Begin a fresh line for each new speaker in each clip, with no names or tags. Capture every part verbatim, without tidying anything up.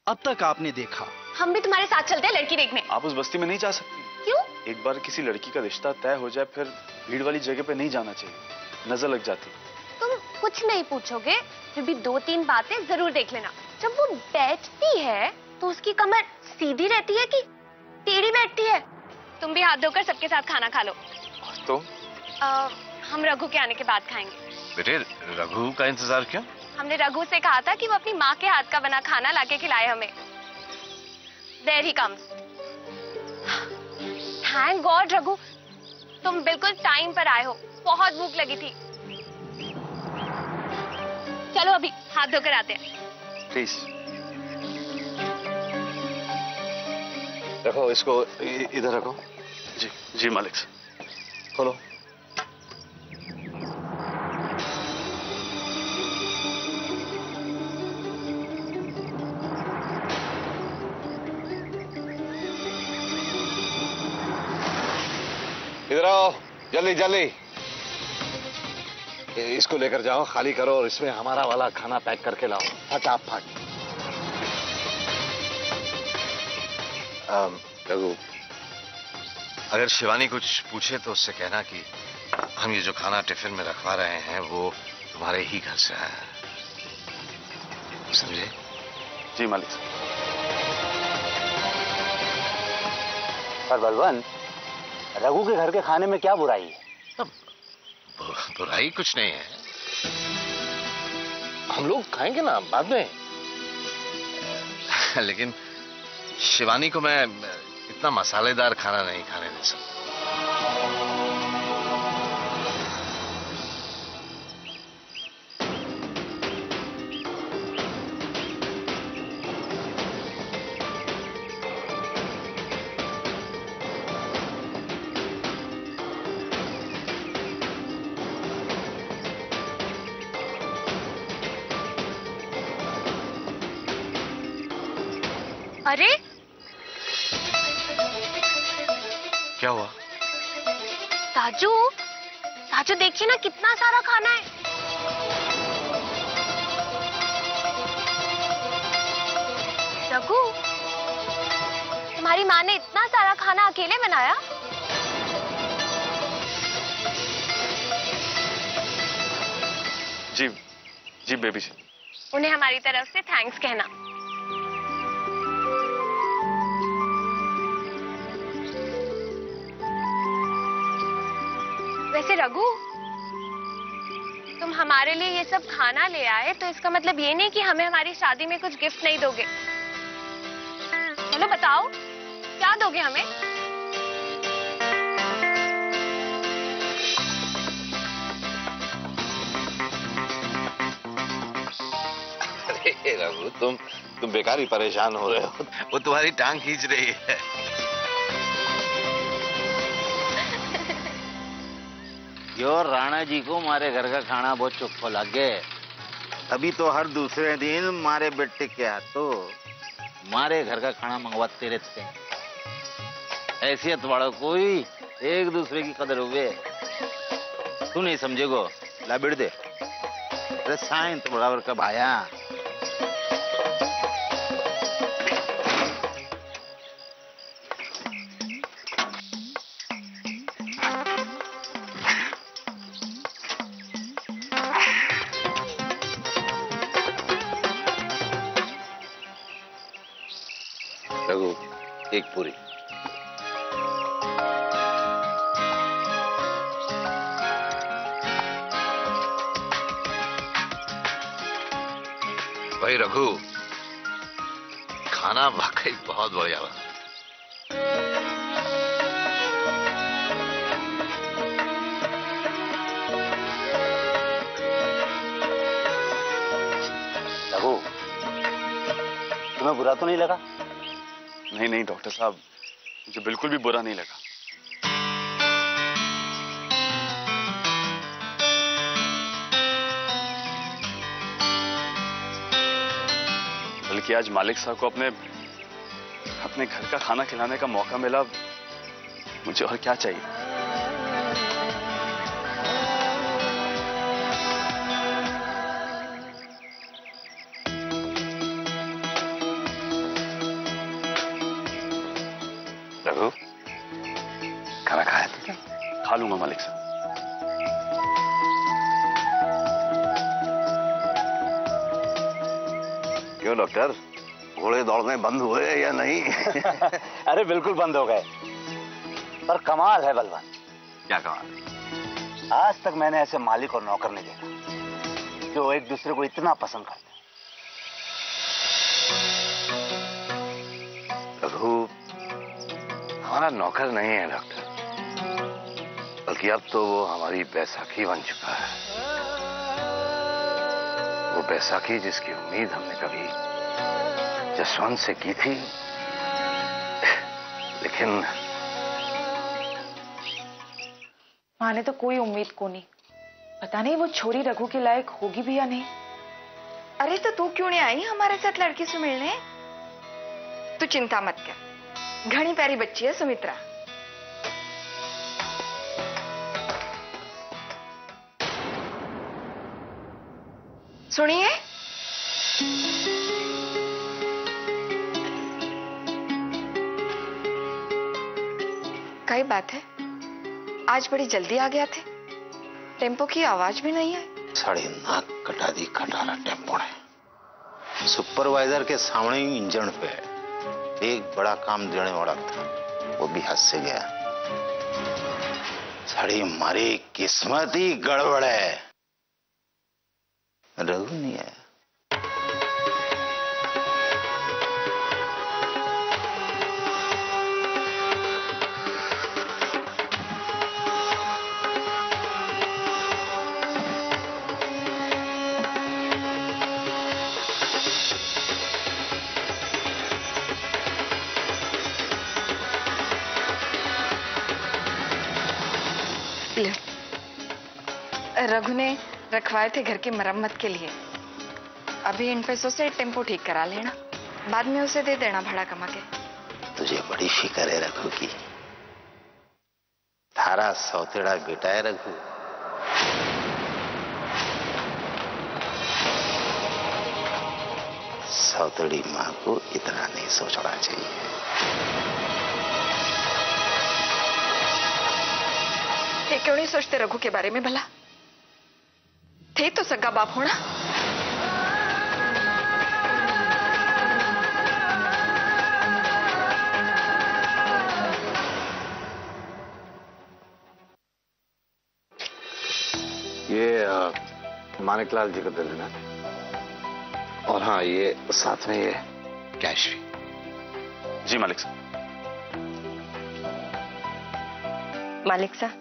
अब तक आपने देखा।
हम भी तुम्हारे साथ चलते हैं लड़की देखने।
आप उस बस्ती में नहीं जा सकती।
क्यों?
एक बार किसी लड़की का रिश्ता तय हो जाए फिर भीड़ वाली जगह पे नहीं जाना चाहिए, नजर लग जाती।
तुम कुछ नहीं पूछोगे, फिर भी दो तीन बातें जरूर देख लेना। जब वो बैठती है तो उसकी कमर सीधी रहती है कि टेढ़ी बैठती है? तुम भी हाथ धोकर सबके साथ खाना खा लो।
तो
आ, हम रघु के आने के बाद खाएंगे।
बेटे रघु का इंतजार क्यों?
हमने रघु से कहा था कि वो अपनी माँ के हाथ का बना खाना लाके खिलाए हमें। There he comes. Thank God Raghu, तुम बिल्कुल टाइम पर आए हो। बहुत भूख लगी थी। चलो अभी हाथ धोकर आते हैं।
प्लीज।
रखो इसको, इधर रखो।
जी जी मालिक। खोलो।
इधर आओ, जल्दी जल्दी। इसको लेकर जाओ, खाली करो और इसमें हमारा वाला खाना पैक करके लाओ फटाफट। रघु, अगर शिवानी कुछ पूछे तो उससे कहना कि हम ये जो खाना टिफिन में रखवा रहे हैं वो तुम्हारे ही घर से आया है, समझे?
जी मालिक।
पर बलवंत, रघु के घर के खाने में क्या बुराई है?
बुराई कुछ नहीं है, हम लोग खाएंगे ना बाद में। लेकिन शिवानी को मैं इतना मसालेदार खाना नहीं खाने दे सकता।
अरे
क्या हुआ?
ताजू, ताजू देखिए ना कितना सारा खाना है। रघु, तुम्हारी माँ ने इतना सारा खाना अकेले बनाया?
जी जी बेबी जी।
उन्हें हमारी तरफ से थैंक्स कहना। वैसे रघु, तुम हमारे लिए ये सब खाना ले आए तो इसका मतलब ये नहीं कि हमें हमारी शादी में कुछ गिफ्ट नहीं दोगे। चलो बताओ, क्या दोगे हमें?
अरे रघु, तुम तुम बेकार ही परेशान हो रहे हो, वो तुम्हारी टांग खींच रही है।
यो राणा जी को मारे घर का खाना बहुत चुप्पो लगे,
अभी तो हर दूसरे दिन मारे बेटे के हाथों
मारे घर का खाना मंगवाते रहते हैं। हैसियत वालों कोई एक दूसरे की कदर हुए, तू नहीं समझेगो।
ला बिड़ दे। अरे साइन तो बराबर का भाया।
रघु, एक पूरी। भाई रघु, खाना वाकई बहुत बढ़िया बना।
रघु, तुम्हें बुरा तो नहीं लगा?
नहीं नहीं डॉक्टर साहब, मुझे बिल्कुल भी बुरा नहीं लगा। बल्कि आज मालिक साहब को अपने अपने घर का खाना खिलाने का मौका मिला, मुझे और क्या चाहिए।
रघु, खाना खाया तुमने?
खा लूंगा मालिक साहब।
क्यों डॉक्टर, घोड़े दौड़ने बंद हुए या नहीं?
अरे बिल्कुल बंद हो गए, पर कमाल है बलवान।
क्या कमाल?
आज तक मैंने ऐसे मालिक और नौकर नहीं देखा जो एक दूसरे को इतना पसंद करते हैं।
रघु हमारा नौकर नहीं है डॉक्टर, बल्कि अब तो वो हमारी बैसाखी बन चुका है। वो बैसाखी जिसकी उम्मीद हमने कभी जसवंत से की थी, लेकिन
माँ ने तो कोई उम्मीद को नहीं। पता नहीं वो छोरी रघु के लायक होगी भी या नहीं।
अरे तो तू क्यों नहीं आई हमारे साथ लड़की से मिलने? तू चिंता मत कर, घनी प्यारी बच्ची है सुमित्रा। सुनिए, कई बात है, आज बड़ी जल्दी आ गया थे, टेम्पो की आवाज भी नहीं है।
साड़ी नाक कटा दी खटारा टेम्पो ने। सुपरवाइजर के सामने ही इंजन पे एक बड़ा काम देने वाला था, वो भी हाथ से गया। साड़ी हमारी किस्मत ही गड़बड़ है। रघु नहीं आया।
रघु ने रखवाए थे घर की मरम्मत के लिए। अभी इन पैसों से टेम्पो ठीक करा लेना, बाद में उसे दे देना भाड़ा कमा के।
तुझे बड़ी फिक्र है रघु की। थारा सौतेड़ा बेटा है रघु। सौतेड़ी माँ को इतना नहीं सोचना चाहिए।
ये क्यों नहीं सोचते रघु के बारे में भला? थे तो सगा बाप होना।
ये मानिकलाल जी को दे देना, और हाँ ये साथ में ये कैश भी।
जी मालिक साहब।
मालिक साहब।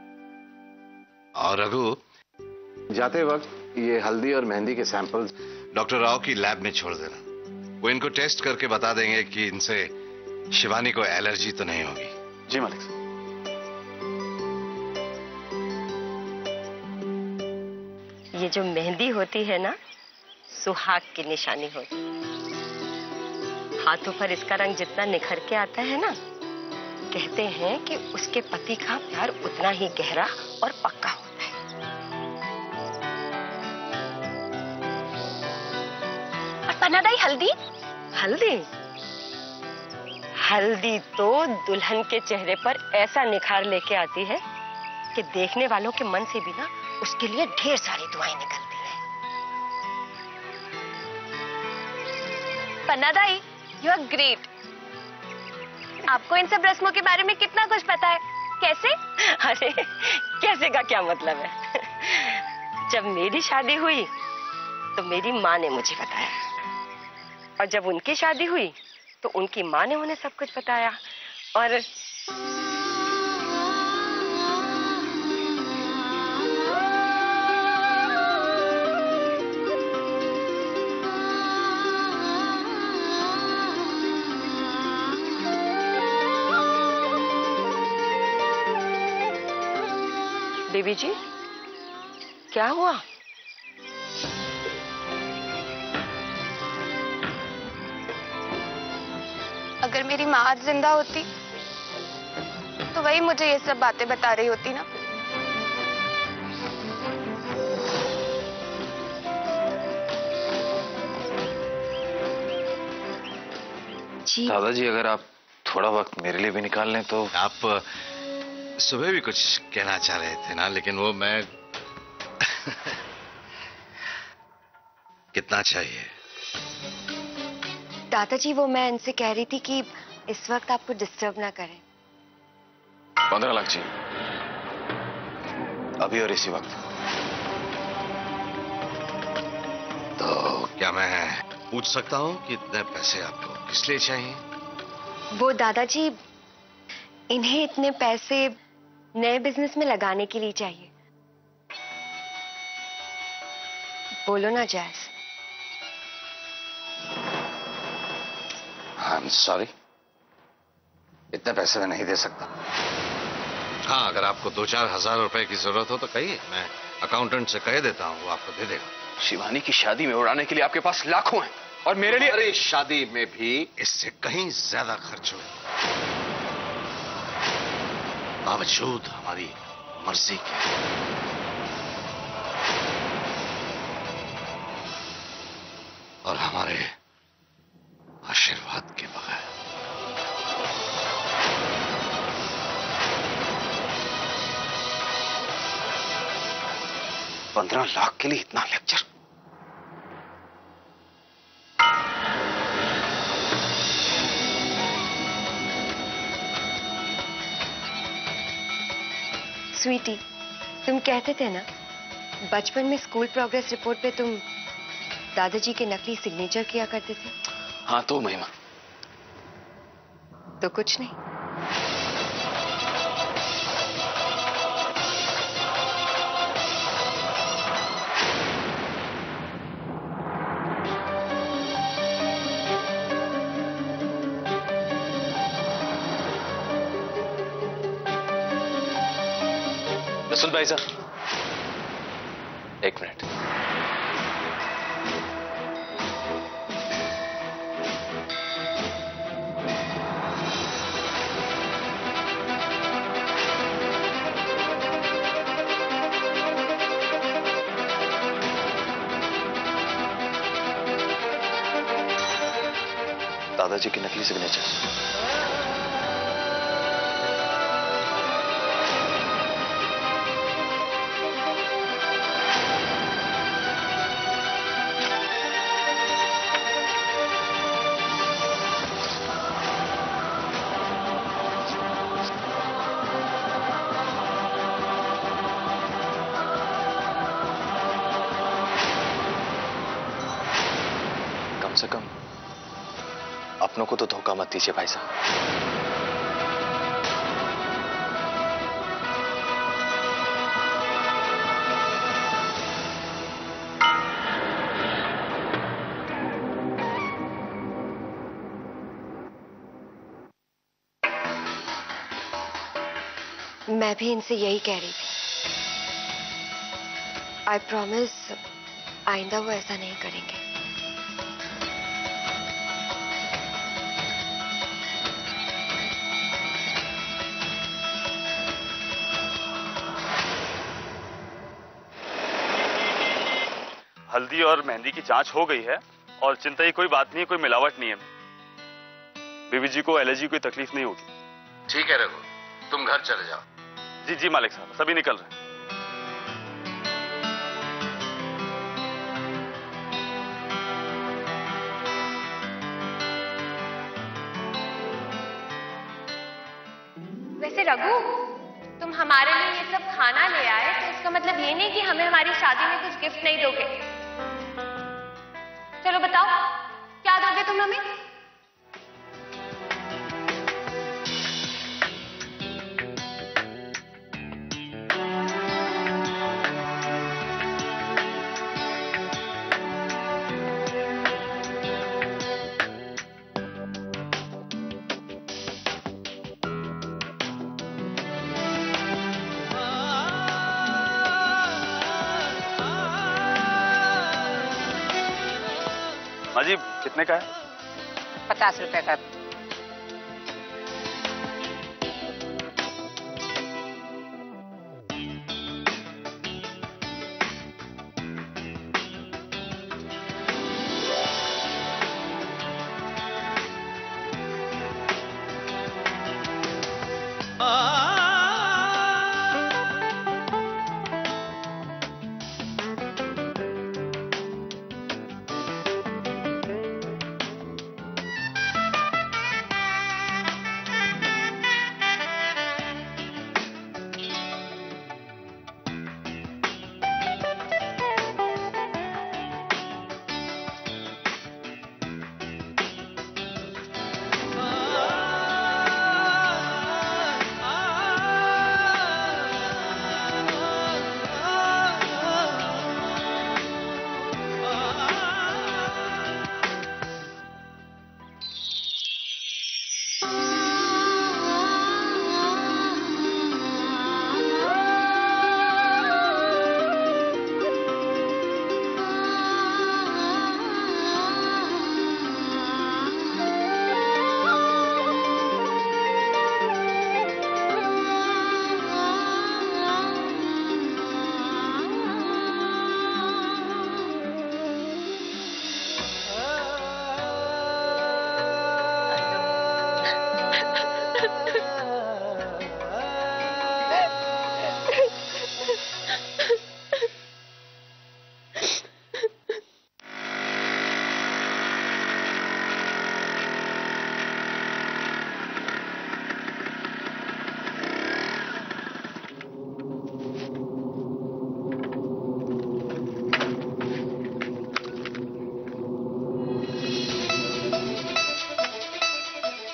और रघु, जाते वक्त ये हल्दी और मेहंदी के सैंपल्स डॉक्टर राव की लैब में छोड़ देना। वो इनको टेस्ट करके बता देंगे कि इनसे शिवानी को एलर्जी तो नहीं होगी।
जी मालिक साहब।
ये जो मेहंदी होती है ना, सुहाग की निशानी होती है। हाथों पर इसका रंग जितना निखर के आता है ना, कहते हैं कि उसके पति का प्यार उतना ही गहरा और पक्का होता है।
और पन्नादाई हल्दी
हल्दी हल्दी तो दुल्हन के चेहरे पर ऐसा निखार लेके आती है कि देखने वालों के मन से भी ना उसके लिए ढेर सारी दुआएं निकलती हैं।
Pannadai, you are great. आपको इन सब रस्मों के बारे में कितना कुछ पता है। कैसे?
अरे कैसे का क्या मतलब है? जब मेरी शादी हुई तो मेरी माँ ने मुझे बताया, और जब उनकी शादी हुई तो उनकी माँ ने उन्हें सब कुछ बताया। और बेबी जी, क्या हुआ?
अगर मेरी माँ आज जिंदा होती तो वही मुझे ये सब बातें बता रही होती ना।
दादाजी, अगर आप
थोड़ा वक्त मेरे लिए भी निकाल लें तो। आप सुबह भी कुछ कहना चाह रहे थे ना, लेकिन वो मैं कितना चाहिए?
दादाजी वो मैं इनसे कह रही थी कि इस वक्त आपको डिस्टर्ब ना करें।
पंद्रह लाख जी, अभी और इसी वक्त।
तो क्या मैं पूछ सकता हूँ कि इतने पैसे आपको किस लिए चाहिए?
वो दादाजी, इन्हें इतने पैसे नए बिजनेस में लगाने के लिए चाहिए। बोलो ना जैस।
आई एम सॉरी, इतने पैसे मैं नहीं दे सकता। हाँ, अगर आपको दो चार हजार रुपए की जरूरत हो तो कहिए, मैं अकाउंटेंट से कह देता हूँ, वो आपको दे देगा।
शिवानी की शादी में उड़ाने के लिए आपके पास लाखों हैं और मेरे लिए।
अरे शादी में भी इससे कहीं ज्यादा खर्च हुए, बावजूद हमारी मर्जी के। और हमारे आशीर्वाद के बगैर।
पंद्रह लाख के लिए इतना लेक्चर?
स्वीटी, तुम कहते थे ना बचपन में स्कूल प्रोग्रेस रिपोर्ट पे तुम दादाजी के नकली सिग्नेचर किया करते थे।
हाँ तो महिमा।
तो कुछ नहीं।
रसूल भाई साहब, एक मिनट। दादाजी की नकली सिग्नेचर। कम से कम अपनों को तो धोखा मत दीजिए भाई साहब।
मैं भी इनसे यही कह रही थी। आई प्रॉमिस आइंदा वो ऐसा नहीं करेंगे।
हल्दी और मेहंदी की जांच हो गई है और चिंता की कोई बात नहीं है, कोई मिलावट नहीं है। बीबी जी को एलर्जी कोई तकलीफ नहीं होगी।
ठीक है रघु, तुम घर चले जाओ।
जी जी मालिक साहब, सभी निकल रहे हैं।
वैसे रघु, तुम हमारे लिए ये सब खाना ले आए तो इसका मतलब ये नहीं कि हमें हमारी शादी में कुछ गिफ्ट नहीं दोगे। चलो बताओ, क्या दोगे तुम हमें?
माँ जी, कितने का है?
पचास रुपए का।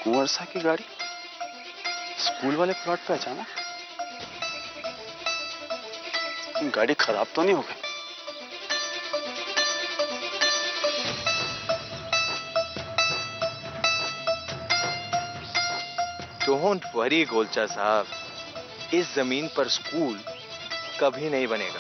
कुंवर सा की गाड़ी स्कूल वाले प्लॉट पे अचानक? गाड़ी खराब तो नहीं हो गई?
डोंट वरी गोलचा साहब, इस जमीन पर स्कूल कभी नहीं बनेगा।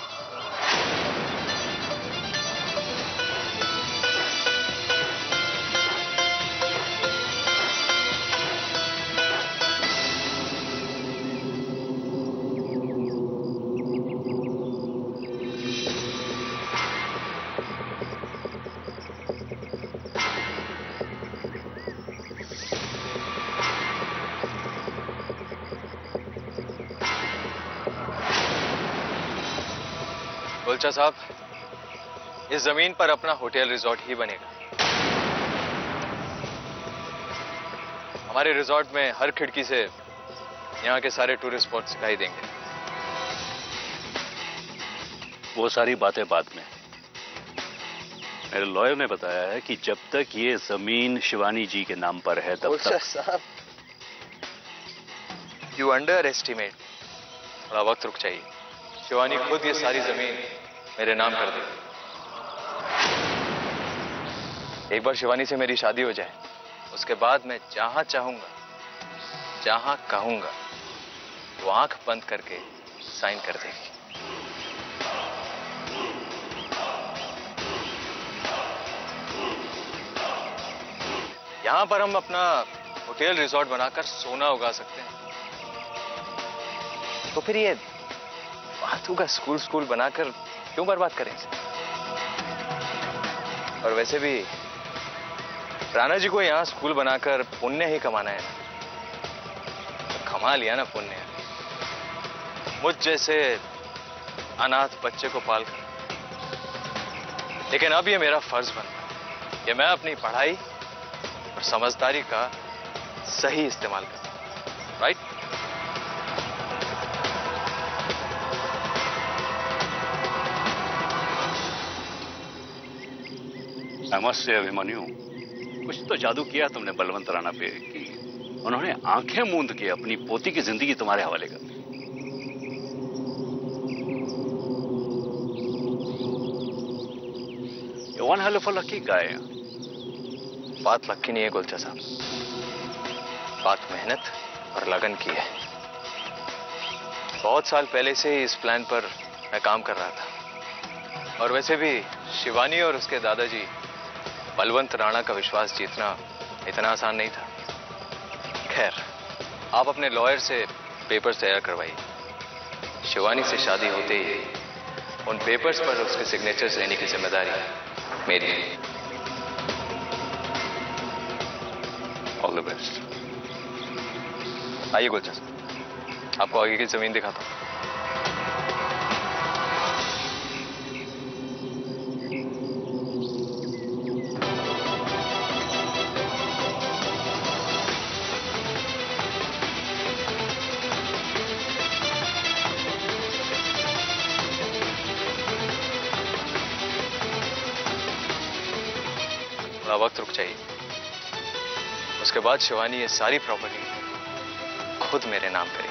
गोलचा साहब, इस जमीन पर अपना होटल रिजॉर्ट ही बनेगा। हमारे रिजॉर्ट में हर खिड़की से यहाँ के सारे टूरिस्ट स्पॉट दिखाई देंगे।
वो सारी बातें बाद में। मेरे लॉयर ने बताया है कि जब तक ये जमीन शिवानी जी के नाम पर है तब तक।
साहब, यू अंडर एस्टिमेट। थोड़ा वक्त रुक चाहिए। शिवानी खुद ये सारी जमीन मेरे नाम कर दे। एक बार शिवानी से मेरी शादी हो जाए, उसके बाद मैं जहां चाहूंगा, जहां कहूंगा, वो आंख बंद करके साइन कर देगी। यहां पर हम अपना होटल रिजॉर्ट बनाकर सोना उगा सकते हैं। तो फिर ये फालतू का स्कूल स्कूल बनाकर क्यों बर्बाद करें इसे? और वैसे भी राणा जी को यहां स्कूल बनाकर पुण्य ही कमाना है ना। तो कमा लिया ना पुण्य, मुझ जैसे अनाथ बच्चे को पालकर। लेकिन अब ये मेरा फर्ज बनता है कि मैं अपनी पढ़ाई और समझदारी का सही इस्तेमाल करूं। Right?
I must say Abhimanyu, कुछ तो जादू किया तुमने बलवंत राणा पे कि उन्होंने आंखें मूंद के अपनी पोती की जिंदगी तुम्हारे हवाले कर दी। One hell of a lucky guy.
बात लकी नहीं है गोलचा साहब, बात मेहनत और लगन की है। बहुत साल पहले से ही इस प्लान पर मैं काम कर रहा था। और वैसे भी शिवानी और उसके दादाजी बलवंत राणा का विश्वास जीतना इतना आसान नहीं था। खैर, आप अपने लॉयर से पेपर्स तैयार करवाइए। शिवानी से शादी होते ही उन पेपर्स पर उसके सिग्नेचर्स लेने की जिम्मेदारी मेरी है।
All the best.
आइए गोलचा साहब, आपको आगे की जमीन दिखाता हूं। थोड़ा वक्त रुक चाहिए। उसके बाद शिवानी ये सारी प्रॉपर्टी खुद मेरे नाम करेगी।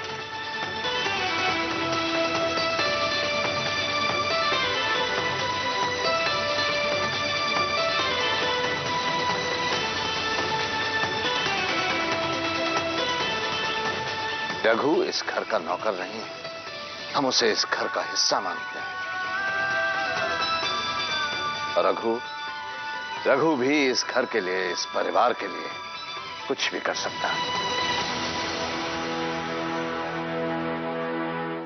रघु इस घर का नौकर नहीं है, हम उसे इस घर का हिस्सा मानते हैं। और रघु रघु भी इस घर के लिए, इस परिवार के लिए कुछ भी कर सकता है।